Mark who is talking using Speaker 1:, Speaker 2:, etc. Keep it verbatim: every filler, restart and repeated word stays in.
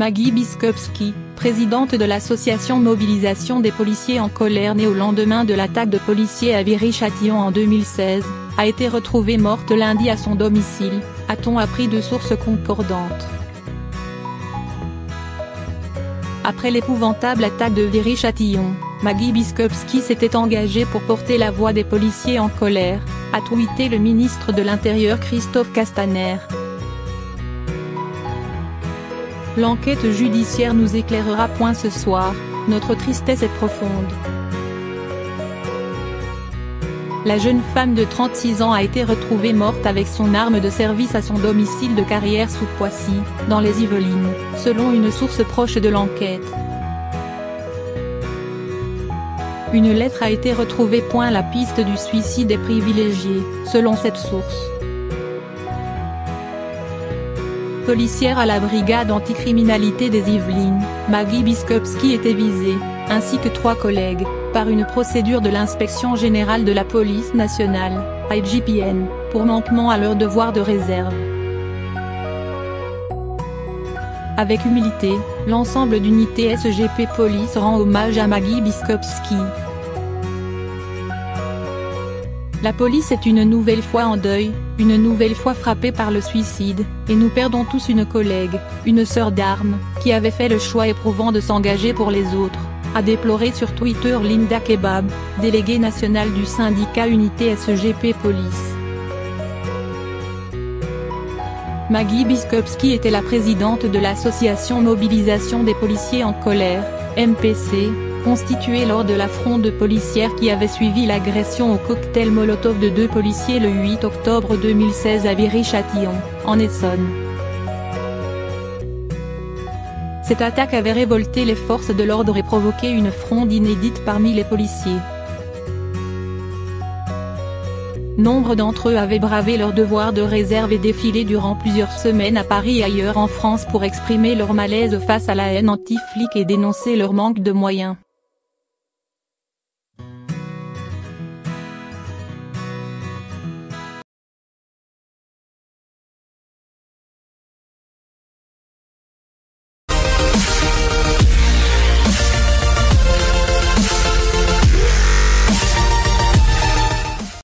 Speaker 1: Maggie Biskupski, présidente de l'association Mobilisation des policiers en colère née au lendemain de l'attaque de policiers à Viry-Châtillon en deux mille seize, a été retrouvée morte lundi à son domicile, a-t-on appris de sources concordantes. Après l'épouvantable attaque de Viry-Châtillon, Maggie Biskupski s'était engagée pour porter la voix des policiers en colère, a tweeté le ministre de l'Intérieur Christophe Castaner. L'enquête judiciaire nous éclairera. Ce soir, notre tristesse est profonde. La jeune femme de trente-six ans a été retrouvée morte avec son arme de service à son domicile de Carrières-sous-Poissy, dans les Yvelines, selon une source proche de l'enquête. Une lettre a été retrouvée. La piste du suicide est privilégiée, selon cette source. Policière à la brigade anticriminalité des Yvelines, Maggie Biskupski était visée, ainsi que trois collègues, par une procédure de l'Inspection générale de la police nationale, I G P N, pour manquement à leur devoir de réserve. Avec humilité, l'ensemble d'unités S G P Police rend hommage à Maggie Biskupski. La police est une nouvelle fois en deuil, une nouvelle fois frappée par le suicide, et nous perdons tous une collègue, une sœur d'armes, qui avait fait le choix éprouvant de s'engager pour les autres, a déploré sur Twitter Linda Kebab, déléguée nationale du syndicat Unité S G P Police. Maggie Biskupski était la présidente de l'association Mobilisation des policiers en colère, M P C, constituée lors de la fronde policière qui avait suivi l'agression au cocktail Molotov de deux policiers le huit octobre deux mille seize à Viry-Châtillon, en Essonne. Cette attaque avait révolté les forces de l'ordre et provoqué une fronde inédite parmi les policiers. Nombre d'entre eux avaient bravé leur devoir de réserve et défilé durant plusieurs semaines à Paris et ailleurs en France pour exprimer leur malaise face à la haine anti-flic et dénoncer leur manque de moyens.